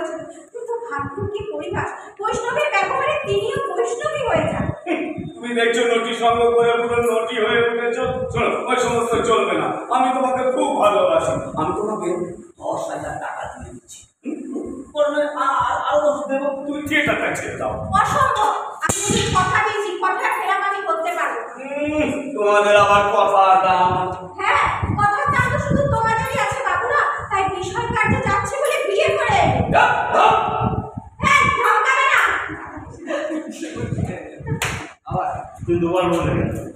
করেছেন, কিন্তু ভাগ্যের কি পরিহাস, বৈষ্ণবের ব্যবহারে তিনিও বৈষ্ণবী হয়ে যান। তুমি দেখছো নটি সঙ্গ করে পুরো নটি হয়ে উঠেছ। শোনো, ওই সমস্ত চলবে না। আমি তোমাকে খুব ভালোবাসি। আমি তোমাকে 10,000 টাকা দিয়ে দিচ্ছি। আরো দেবো, তুমি থিয়েটারটা ছেড়ে দাও। অসম্ভব, আমি কথা দিয়েছি, কথা খেলাম আমি করতে পারবো। তোমাদের আবার কথার দাম? হ্যাঁ, কথার দাম তো শুধু তোমাদেরই আছে বাবুরা, তাই বিষয় কাটে যাচ্ছে বলে বিয়ে করে। হ্যাঁ, ধমকাবে না। আবার তুই দুবার বলে গেল।